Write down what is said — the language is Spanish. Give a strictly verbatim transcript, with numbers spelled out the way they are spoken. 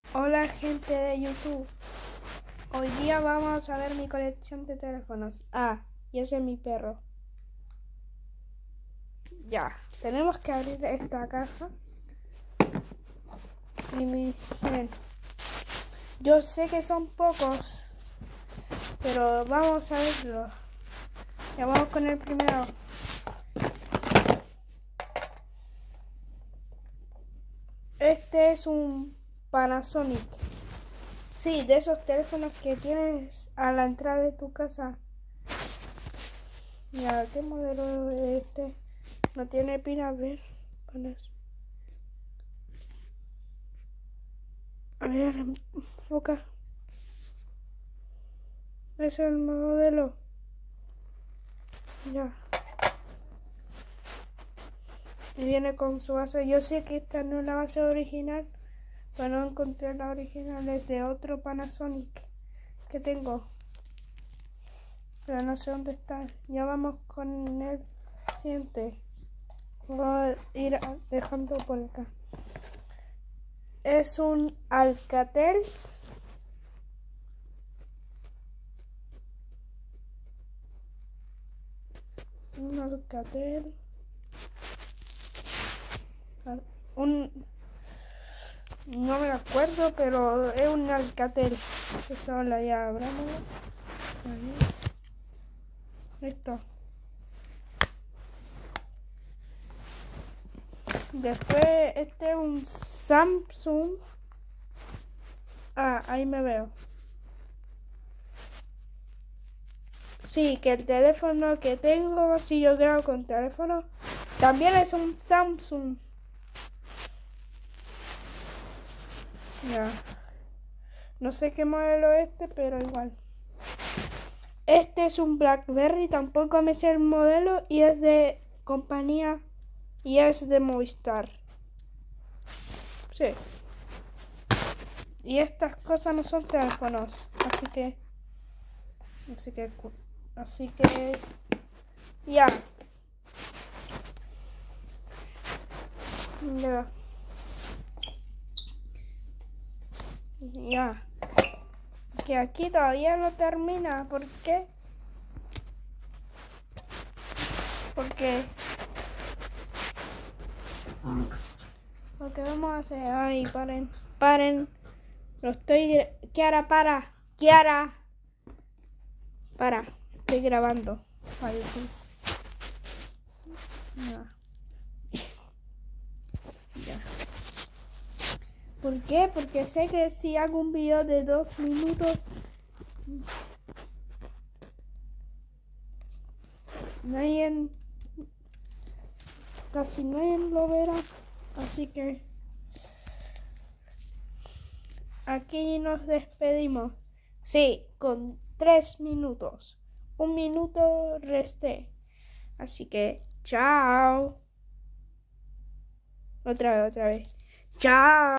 Hola gente de YouTube, hoy día vamos a ver mi colección de teléfonos. Ah, y ese es mi perro. Ya, tenemos que abrir esta caja. Y miren, yo sé que son pocos, pero vamos a verlo. Ya vamos con el primero. Este es un Panasonic. Sí, de esos teléfonos que tienes a la entrada de tu casa. Mira, ¿qué modelo es este? No tiene pina, a ver. A ver, enfoca. Es el modelo. Ya. Y viene con su base. Yo sé que esta no es la base original, pero no encontré la original. Es de otro Panasonic que tengo, pero no sé dónde está. Ya vamos con el siguiente. Voy a ir dejando por acá. Es un Alcatel. Un Alcatel. Un... No me acuerdo, pero es un Alcatel. Esta la ya abramos. Listo. Después este es un Samsung. Ah, ahí me veo. Sí, que el teléfono que tengo, si yo grabo con teléfono, también es un Samsung. Ya. No sé qué modelo es este, pero igual. Este es un BlackBerry, tampoco me sé el modelo y es de compañía y es de Movistar. Sí. Y estas cosas no son teléfonos, así que así que así que ya. Ya. Ya. Que aquí todavía no termina, ¿por qué? Porque Porque vamos a hacer, ay, paren, paren. Lo estoy, Kiara, para, Kiara, para, estoy grabando. Ay, sí. Ya. Ya. ¿Por qué? Porque sé que si hago un video de dos minutos, nadie, casi nadie lo verá. Así que aquí nos despedimos. Sí, con tres minutos. Un minuto resté. Así que, chao. Otra vez, otra vez. Chao.